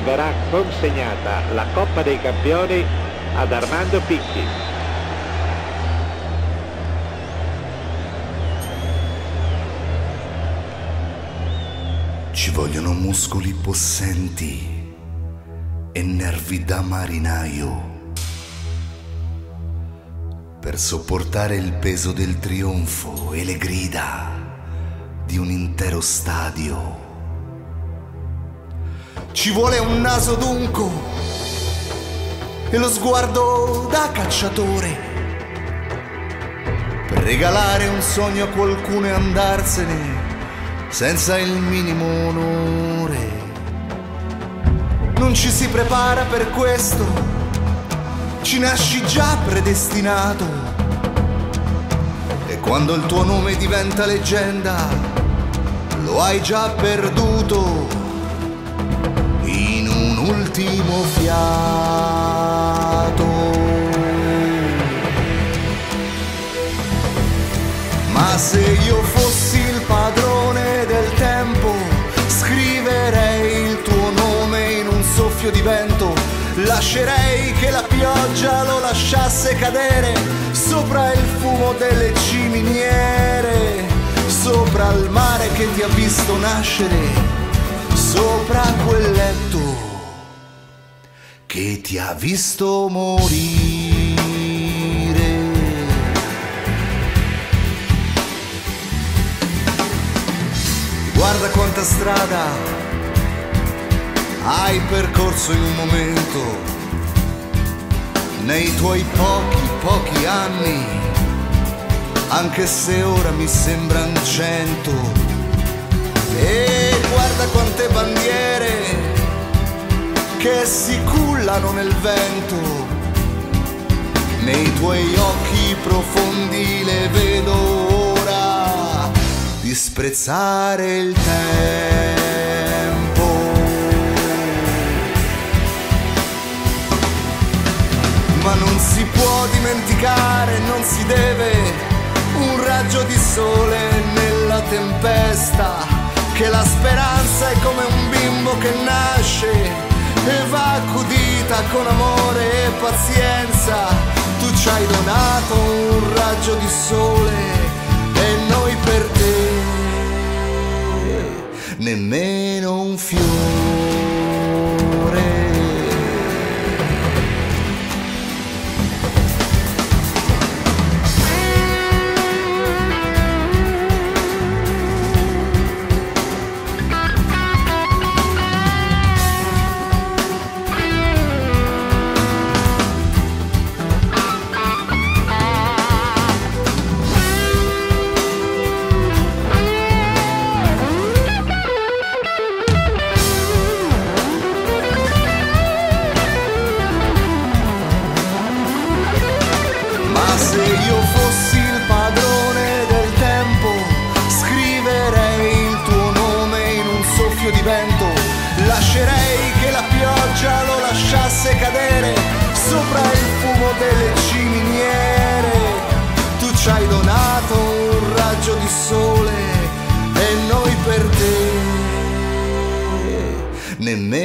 verrà consegnata la Coppa dei Campioni ad Armando Picchi. Ci vogliono muscoli possenti e nervi da marinaio per sopportare il peso del trionfo e le grida di un intero stadio. Ci vuole un naso dunco e lo sguardo da cacciatore per regalare un sogno a qualcuno e andarsene senza il minimo onore. Non ci si prepara per questo, ci nasci già predestinato, e quando il tuo nome diventa leggenda lo hai già perduto in un ultimo fiato. Ma se io fossi il padrone del tempo, scriverei il tuo nome in un soffio di vento, lascerei che la pioggia lo lasciasse cadere sopra il fumo delle ciminiere, sopra il mare che ti ha visto nascere, sopra quel letto che ti ha visto morire. Guarda quanta strada hai percorso in un momento, nei tuoi pochi anni, anche se ora mi sembran 100. E guarda quante bandiere che si cullano nel vento, nei tuoi occhi profondi le vedo ora disprezzare il tempo. Ma non si può dimenticare, non si deve, un raggio di sole nella tempesta, che la speranza è come un bimbo che nasce e va accudita con amore e pazienza. Tu ci hai donato un raggio di sole e noi per te nemmeno un fiore. Lascerei che la pioggia lo lasciasse cadere sopra il fumo delle ciminiere. Tu ci hai donato un raggio di sole e noi per te nemmeno